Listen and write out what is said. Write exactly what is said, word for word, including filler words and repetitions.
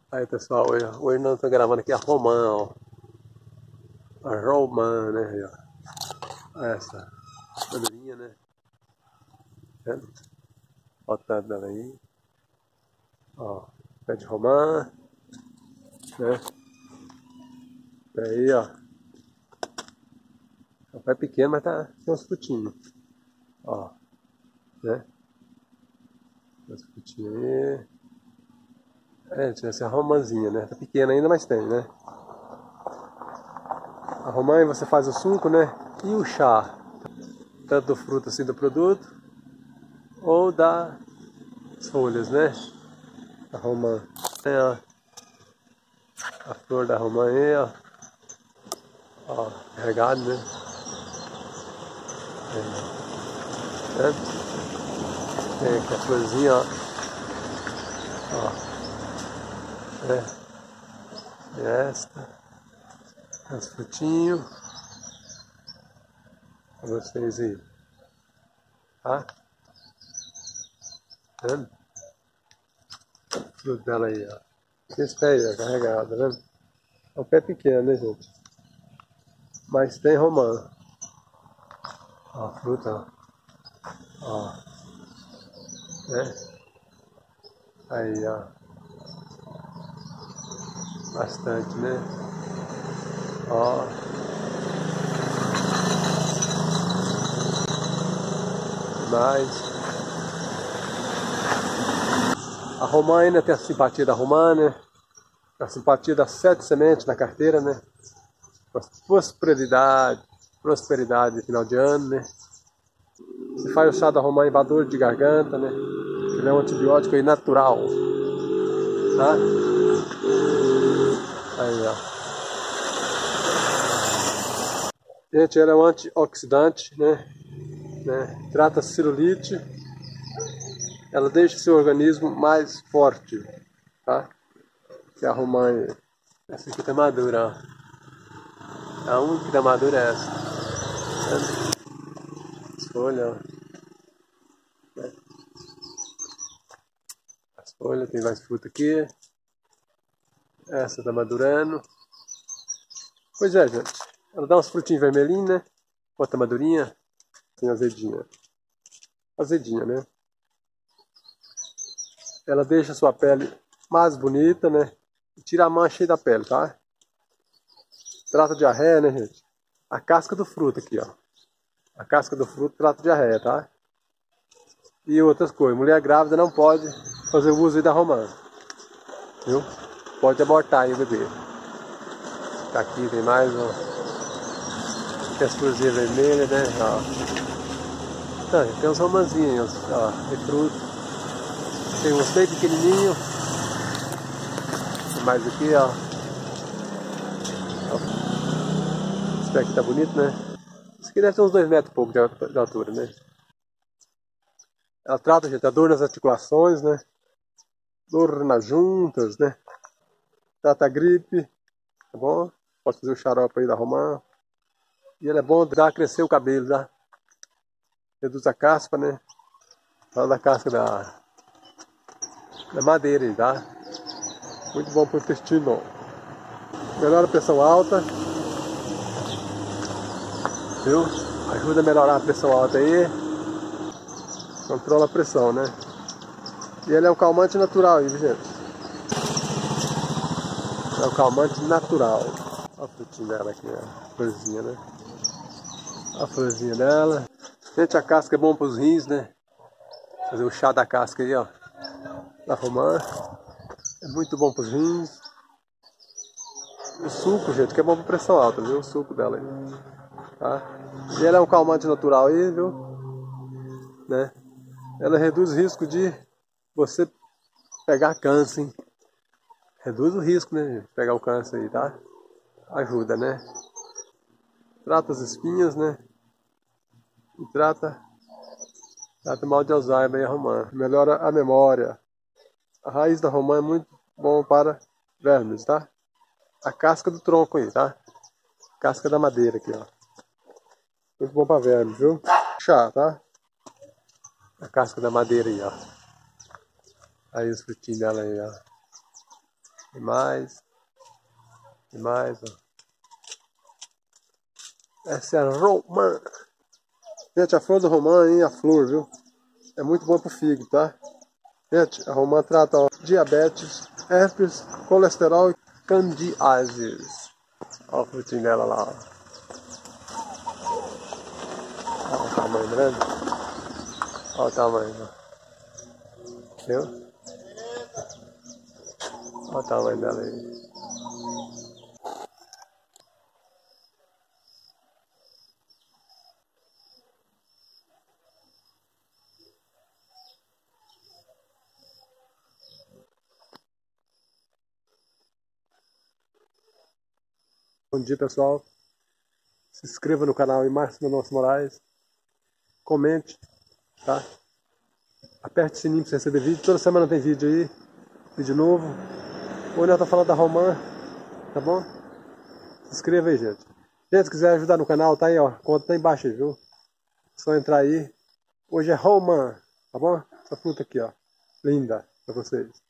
Aí pessoal, hoje, hoje nós estamos gravando aqui a romã, ó. A romã, né? Aí, ó. Essa madurinha, né? Vendo? Olha o tanto dela aí. Ó, pé de romã, né? Pé aí, ó. É um pé pequeno, mas tá, tem uns frutinhos. Ó, né? Tem uns frutinhos aí. É, tinha essa romãzinha, né? Tá pequena ainda, mas tem, né? A romã você faz o suco, né? E o chá. Tanto do fruto assim do produto, ou das folhas, né? A romã. É, ó. A flor da romã aí, ó. Ó, carregado, né? É. Tem aqui a florzinha, ó. Ó. É. E esta. Os frutinhos. Pra vocês aí. Tá? Tá vendo? O fruto dela aí, ó. Esse pé aí, ó, carregado, tá vendo? É um pé pequeno, né, gente? Mas tem romã. Ó, a fruta, ó. Ó. Né? Aí, ó. Bastante, né? Ó. Mais. A romã ainda tem a simpatia da romã, né? A simpatia das sete sementes na carteira, né? Prosperidade, prosperidade final de ano, né? Você faz o chá da romã em dor de garganta, né? Ele é um antibiótico aí natural, tá? Aí, ó. Gente, ele é um antioxidante, né? né? Trata celulite. Ela deixa seu organismo mais forte, tá? Que é a romã aí. Essa aqui tá madura, ó. A única que tá madura é essa. As folhas, ó. As folhas, tem mais fruta aqui. Essa tá madurando. Pois é, gente. Ela dá uns frutinhos vermelhinhos, né? Outra madurinha. Tem azedinha. Azedinha, né? Ela deixa a sua pele mais bonita, né? E tira a mancha aí da pele, tá? Trata diarreia, né, gente? A casca do fruto aqui, ó. A casca do fruto trata diarreia, tá? E outras coisas. Mulher grávida não pode fazer o uso aí da romã. Viu? Pode abortar aí o bebê. Tá aqui, tem mais, ó. Tem as florzinhas vermelhas, né? Ó. Então, tem uns romãzinhos, ó. Tem fruto. Tem uns bem pequenininhos. Tem mais aqui, ó. ó. Esse pé aqui tá bonito, né? Isso aqui deve ter uns dois metros e pouco de altura, né? Ela trata, gente, a dor nas articulações, né? Dor nas juntas, né? Trata a gripe, tá bom? Pode fazer o xarope aí da romã. E ele é bom dar crescer o cabelo, tá? Reduz a caspa, né? Fala da casca da, da madeira aí, tá? Muito bom pro intestino. Melhora a pressão alta. Viu? Ajuda a melhorar a pressão alta aí. Controla a pressão, né? E ele é um calmante natural aí, gente. É um calmante natural. Olha a frutinha dela aqui, a florzinha, né? Olha a florzinha dela. Gente, a casca é bom para os rins, né? Fazer o chá da casca aí, ó. Da romã. É muito bom para os rins. O suco, gente, que é bom para pressão alta, viu? O suco dela aí. Tá? E ela é um calmante natural aí, viu? Né? Ela reduz o risco de você pegar câncer, hein? Reduz o risco, né? De pegar o câncer aí, tá? Ajuda, né? Trata as espinhas, né? E trata, trata mal de Alzheimer e a romã. Melhora a memória. A raiz da romã é muito bom para vermes, tá? A casca do tronco aí, tá? Casca da madeira aqui, ó. Muito bom para vermes, viu? Chá, tá? A casca da madeira aí, ó. Aí os frutinhos dela aí, ó. Tem mais. Tem mais, ó. Essa é a romã. Gente, a flor do romã aí, a flor, viu? É muito boa pro fígado, tá? Gente, a romã trata, ó, diabetes, herpes, colesterol e candidiases. Olha o frutinho dela lá, ó. Olha o tamanho grande. Olha o tamanho, ó. Viu? Olha o tamanho dela aí. Bom dia, pessoal. Se inscreva no canal em Márcio Mendonça Moraes. Comente, tá? Aperte o sininho para você receber vídeo. Toda semana tem vídeo aí. Vídeo novo. Hoje nós estamos falando da romã. Tá bom? Se inscreva aí, gente. Gente, se quiser ajudar no canal, tá aí, ó. Conta tá embaixo aí, viu? Só entrar aí. Hoje é romã. Tá bom? Essa fruta aqui, ó. Linda pra vocês.